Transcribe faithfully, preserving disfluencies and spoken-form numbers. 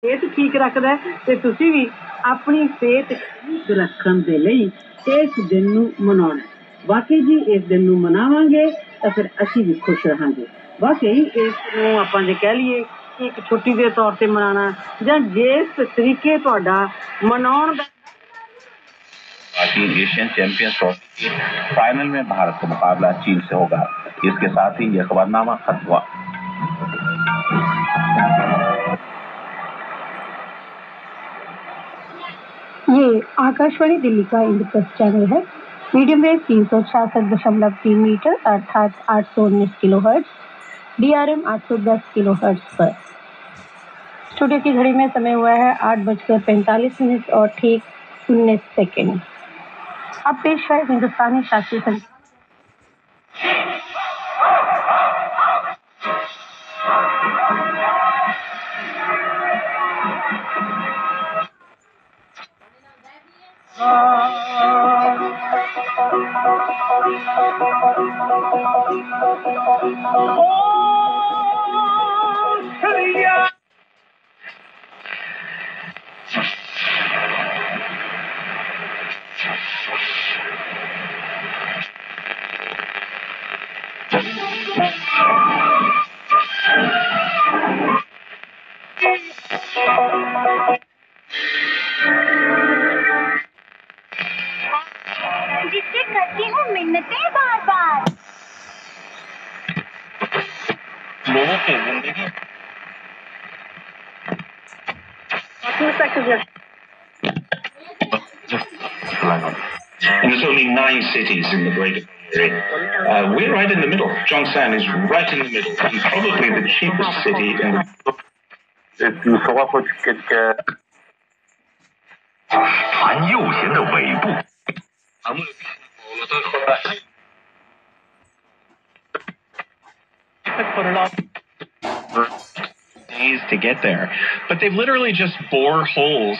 सेहत ठीक रखता है ते तुसी भी अपनी सेहत ठीक रखने के लिए इस दिन नूं मनाउणा है। वाकई जी इस दिन नूं मनावांगे तो फिर असीं भी खुश रहांगे। वाकई इस नूं आपां जे कह लीए कि एक छुट्टी के तौर पर मनाना जां जिस तरीके तुहाडा मनाउण दा एशियन चैंपियंस ट्रॉफी के फाइनल में भारत का मुकाबला चीन से होगा। इसके साथ ही यह खबरनामा खत्म हुआ। ये आकाशवाणी दिल्ली का इंद्रप्रस्थ चैनल है। मीडियम वेव तीन सौ छियासठ दशमलव तीन मीटर अर्थात आठ सौ उन्नीस kilohertz, D R M आठ सौ दस किलो हर्ट्ज पर। स्टूडियो की घड़ी में समय हुआ है आठ बजकर पैंतालीस मिनट और ठीक उन्नीस सेकेंड। अब पेश है हिंदुस्तानी शास्त्रीय संगीत। जिससे करती हूँ मिन्नतें बार बार। लोगों की जिंदगी And there's only nine cities in the Greater Area. Uh, we're right in the middle. Jongsan is right in the middle. It's probably the cheapest city in the world. 船右舷的尾部。 Put it off days to get there, but they've literally just bore holes.